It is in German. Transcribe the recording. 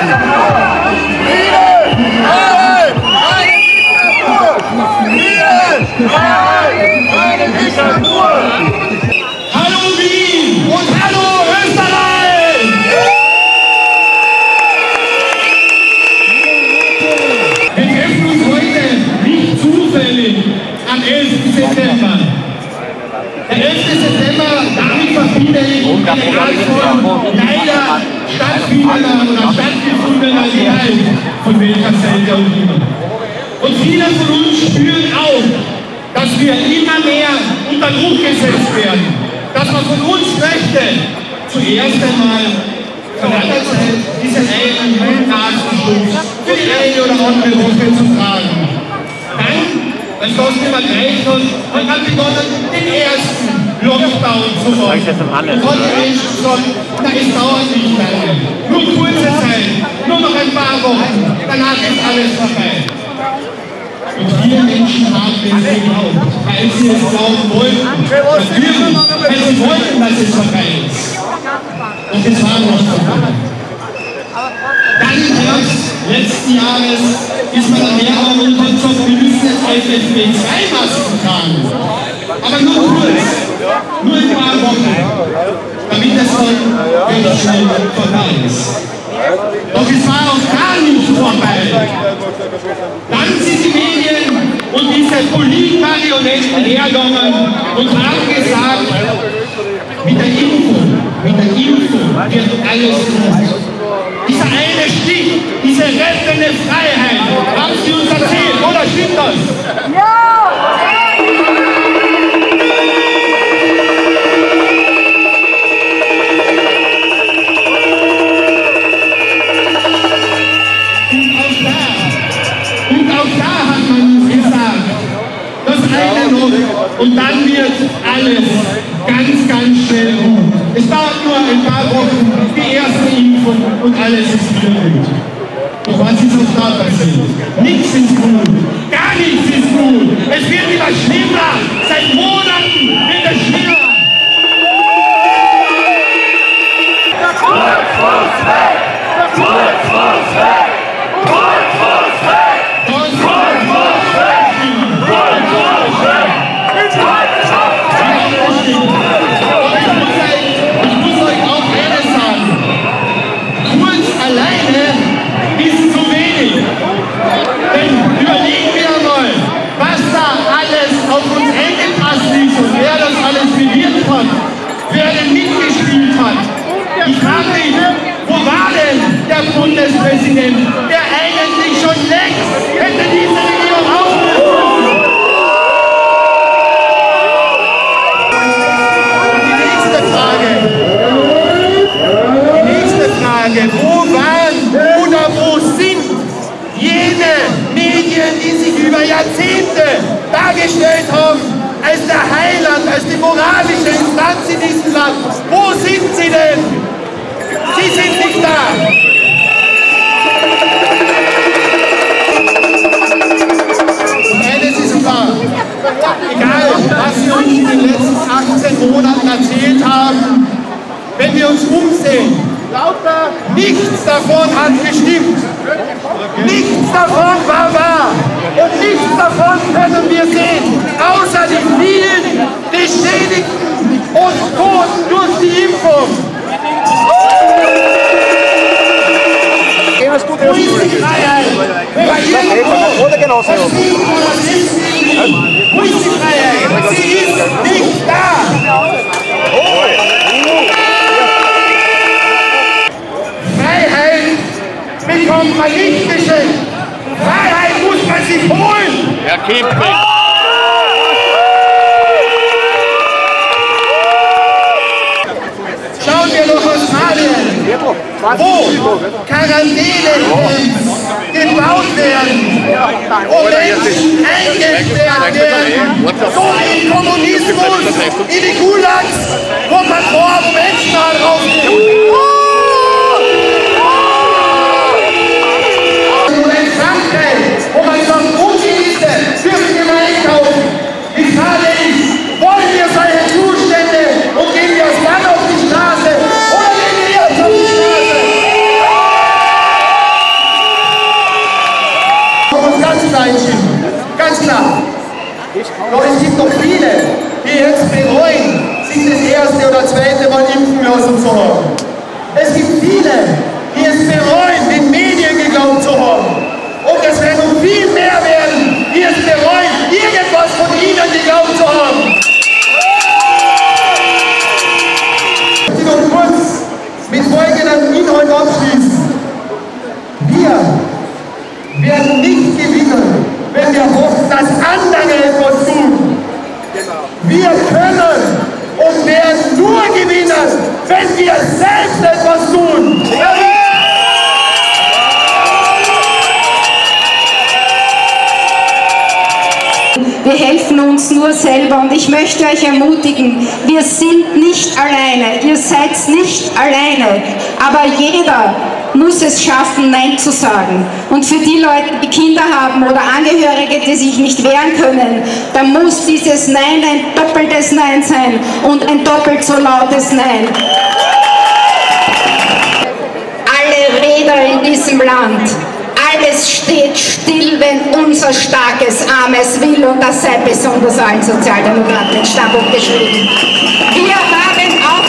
Hallo Wien und hallo Österreich! Wir treffen uns heute nicht zufällig am 11. September. Der 11. September, damit verbinde ich eine Art von leider stattgefundener Gewalt, von welcher Seite auch immer. Und viele von uns spüren auch, dass wir immer mehr unter Druck gesetzt werden, dass man von uns möchte, zuerst einmal von einer Zeit diesen einen Nasenschutz für die eine oder andere Woche zu tragen. Dann, als das nicht mehr gereicht hat, hat man begonnen, den ersten Lockdown zu machen. Und hat die Menschen gesagt, na, es dauert nicht lange, nur kurze Zeit, nur noch ein paar Wochen, danach ist alles vorbei. Und viele Menschen haben es geglaubt, weil sie es glauben wollten. Natürlich, weil sie wollten, dass es vorbei ist. Und es war nicht vorbei. Dann im Herbst letzten Jahres ist man dahergekommen und hat gesagt, wir müssen jetzt FFP2-Masken tragen. Aber nur kurz, nur ein paar Wochen, damit es dann recht schnell vorbei ist. Doch es war auch gar nicht vorbei. Dann sind die Medien und diese Politmarionetten hergegangen und haben gesagt, mit der Impfung wird alles gut. Dieser eine Stich, diese rettende Freiheit, haben sie uns erzählt, oder stimmt das? Ja! Und dann wird alles ganz, ganz schnell gut. Es dauert nur ein paar Wochen, die erste Impfung und alles ist wieder gut. Doch was ist uns da passiert? Nichts ist gut, gar nichts ist gut. Es wird immer schlimmer, seit Monaten wird es schlimmer. Ich frage mich, wo war denn der Bundespräsident, der eigentlich schon längst hätte diese Regierung auflösen müssen? Und die nächste Frage, wo waren oder wo sind jene Medien, die sich über Jahrzehnte dargestellt haben als der Heiland, als die moralische Instanz in diesem Land? Wo sind sie denn? Sie sind nicht da! Und eines ist klar, egal was sie uns in den letzten 18 Monaten erzählt haben, wenn wir uns umsehen, nichts davon hat gestimmt. Nichts davon war wahr. Und nichts davon können wir sehen, außer die vielen Geschädigten und Toten durch die Impfung. Wo ist die Freiheit? Wo ist die Freiheit? Sie ist nicht da! Freiheit bekommt man nicht geschenkt. Freiheit muss man sich holen! Herr Kempfig! Schauen wir nach Australien, wo Quarantänecamps gebaut werden, wo Menschen eingesperrt werden, so wie im Kommunismus, in die Gulags, wo man vor Menschen draufgeht. Und in Frankreich, wo man sagt, Ungenieße dürfen wir mal einkaufen. Die Frage ist, wollen wir solche Zustände und gehen wir das Land auf die Straße oder gehen wir jetzt auf die Straße? uns nur selber. Und ich möchte euch ermutigen, wir sind nicht alleine, ihr seid nicht alleine, aber jeder muss es schaffen, Nein zu sagen. Und für die Leute, die Kinder haben oder Angehörige, die sich nicht wehren können, da muss dieses Nein ein doppeltes Nein sein und ein doppelt so lautes Nein. Alle Räder in diesem Land, alles steht still, wenn unser starkes Arm es will, und das sei besonders allen Sozialdemokraten ins Stammbuch geschrieben. Wir haben auch